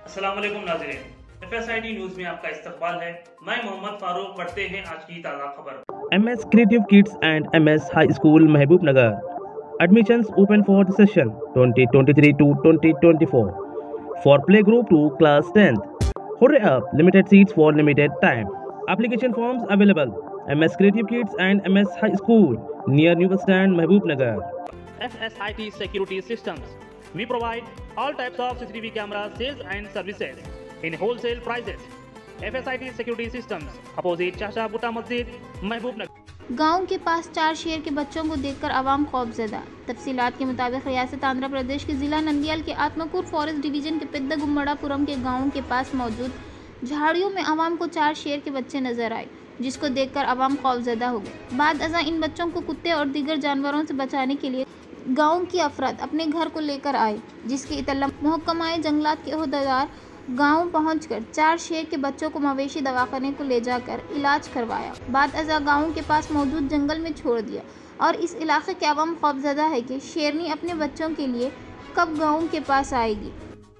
अस्सलाम वालेकुम नाज़रीन, FSID न्यूज में आपका इस्तकबाल है। मैं मोहम्मद फारूक। पढ़ते हैं आज की ताज़ा खबर। MS Creative Kids and MS High School Mahbubnagar. Admissions open for the session 2023 to 2024 for playgroup to class 10th. Hurry up! Limited seats for limited time. Application forms available. MS Creative Kids and MS High School near New Bus Stand, Mahbubnagar. FSIT Security Systems. We provide all types of CCTV camera sales and services in wholesale prices. FSIT Security Systems, opposite Chasha Butta Masjid, Mahbubnagar. गांव के पास 4 शेर के बच्चों को देखकर आवाम खौफजदा। तफसीलात के मुताबिक रियासत आंध्र प्रदेश के जिला नंदियाल के आत्मकूर फॉरेस्ट डिवीजन के पेद्दगुम्मड़ापुरम के गाँव के पास मौजूद झाड़ियों में आवाम को 4 शेर के बच्चे नजर आए, जिसको देखकर आवाम खौफजदा हो गए। बाद अज़ा इन बच्चों को कुत्ते और दीगर जानवरों से बचाने के लिए गांव की अफराद अपने घर को लेकर आए, जिसकी इत्तला महकमाए जंगलात के अहदेदार गांव पहुंचकर 4 शेर के बच्चों को मवेशी दवाखाने को ले जाकर इलाज करवाया। बाद अज़ा गांव के पास मौजूद जंगल में छोड़ दिया और इस इलाके के अवाम खौफजदा है कि शेरनी अपने बच्चों के लिए कब गांव के पास आएगी।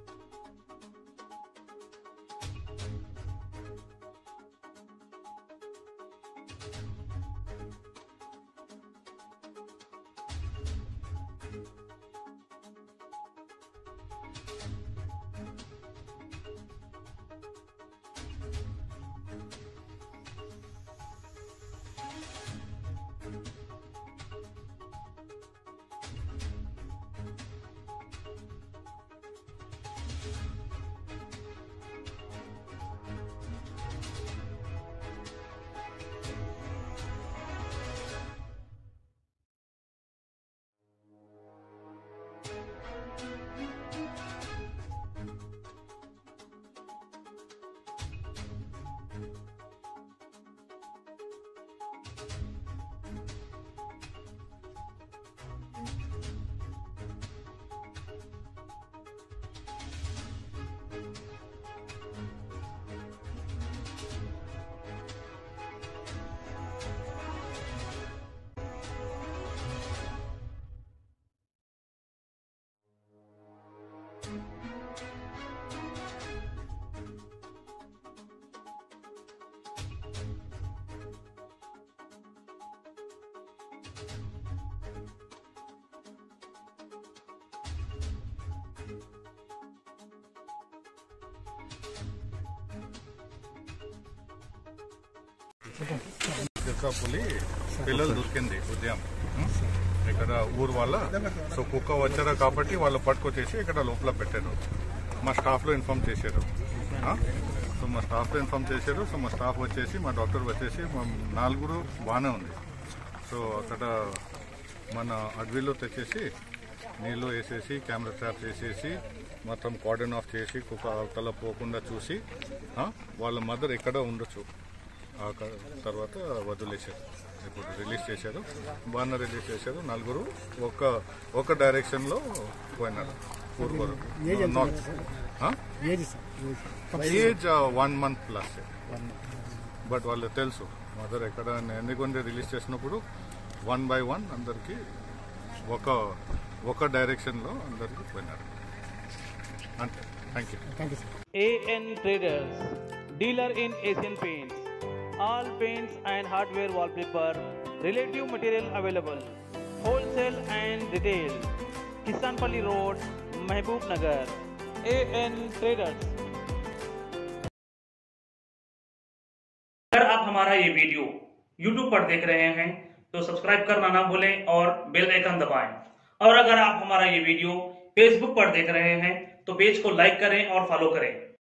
పులి పిల్లలు దొరికింది ఉదయం ఇక్కడ ఊరు వాళ్ళ సో కుక్క వచ్చారా కాబట్టి వాళ్ళు పట్టుకొచ్చేసి ఇక్కడ లోపల పెట్టారు. మా స్టాఫ్లో ఇన్ఫార్మ్ చేశారు. సో మా స్టాఫ్ వచ్చేసి మా డాక్టర్ వచ్చేసి మా 4 బాగానే ఉంది. సో అక్కడ మన అడవిలో తెచ్చేసి నీళ్ళు వేసేసి కెమెరా ట్రాప్ చేసేసి మొత్తం కార్డన్ ఆఫ్ చేసి కుక్క అవతల పోకుండా చూసి వాళ్ళ మదర్ ఎక్కడ ఉండొచ్చు ఆ తర్వాత వదిలేశారు. ఇప్పుడు రిలీజ్ చేశారు, బాగా రిలీజ్ చేశారు. 4 ఒక డైరెక్షన్లో పోయినారు. North age 1 month plus. But వాళ్ళు తెలుసు మదర్ ఎక్కడ. ఎందుకంటే రిలీజ్ చేసినప్పుడు 1 by 1 అందరికీ ఒక డైరెక్షన్లో అందరికీ పోయినారు. అంతే. Thank you. AN Traders, dealer in Asian Paints. All paints and hardware, wallpaper, relative material available. Wholesale and retail. Kisanpalli Road, Mahbubnagar. AN Traders. अगर आप हमारा ये वीडियो YouTube पर देख रहे हैं तो सब्सक्राइब करना ना भूलें और बेल आइकन दबाएं। और अगर आप हमारा ये वीडियो Facebook पर देख रहे हैं तो पेज को लाइक करें और फॉलो करें।